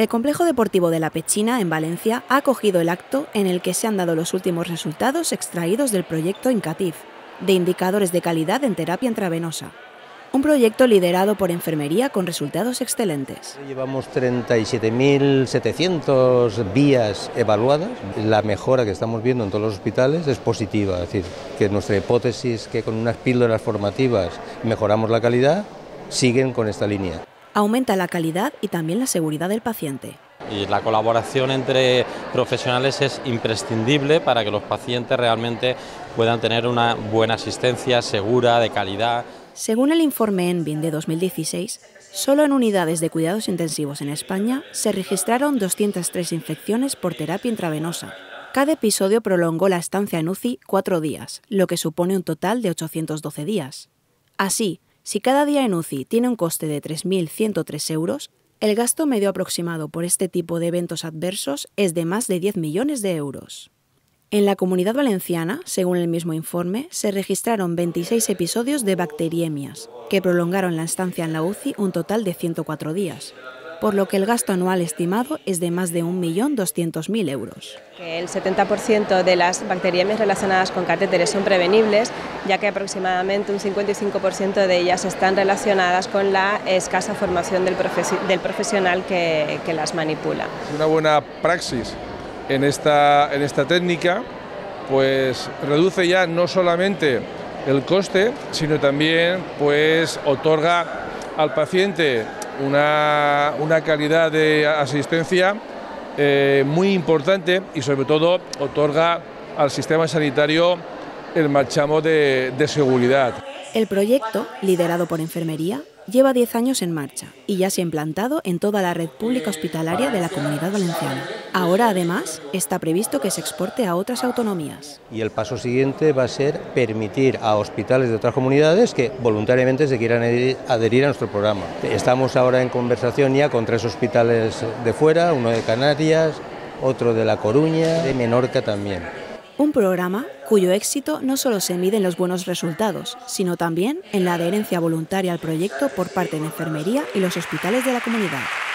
El complejo deportivo de La Pechina, en Valencia, ha acogido el acto en el que se han dado los últimos resultados extraídos del proyecto INCATIV, de indicadores de calidad en terapia intravenosa. Un proyecto liderado por enfermería con resultados excelentes. Llevamos 37.700 vías evaluadas. La mejora que estamos viendo en todos los hospitales es positiva, es decir, que nuestra hipótesis que con unas píldoras formativas mejoramos la calidad, siguen con esta línea. Aumenta la calidad y también la seguridad del paciente. Y la colaboración entre profesionales es imprescindible para que los pacientes realmente puedan tener una buena asistencia segura, de calidad. Según el informe ENVIN de 2016, solo en unidades de cuidados intensivos en España se registraron 203 infecciones por terapia intravenosa. Cada episodio prolongó la estancia en UCI 4 días, lo que supone un total de 812 días. Así, si cada día en UCI tiene un coste de 3.103 euros, el gasto medio aproximado por este tipo de eventos adversos es de más de 10 millones de euros. En la Comunidad Valenciana, según el mismo informe, se registraron 26 episodios de bacteriemias, que prolongaron la estancia en la UCI un total de 104 días, por lo que el gasto anual estimado es de más de 1.200.000 euros. El 70% de las bacteriemias relacionadas con catéteres son prevenibles, ya que aproximadamente un 55% de ellas están relacionadas con la escasa formación del profesional que las manipula. Una buena praxis en esta técnica pues reduce ya no solamente el coste, sino también pues otorga al paciente una calidad de asistencia muy importante y sobre todo otorga al sistema sanitario el marchamo de seguridad. El proyecto, liderado por enfermería, lleva 10 años en marcha y ya se ha implantado en toda la red pública hospitalaria de la Comunidad Valenciana. Ahora, además, está previsto que se exporte a otras autonomías. Y el paso siguiente va a ser permitir a hospitales de otras comunidades que voluntariamente se quieran adherir a nuestro programa. Estamos ahora en conversación ya con 3 hospitales de fuera, uno de Canarias, otro de La Coruña, de Menorca también. Un programa cuyo éxito no solo se mide en los buenos resultados, sino también en la adherencia voluntaria al proyecto por parte de enfermería y los hospitales de la comunidad.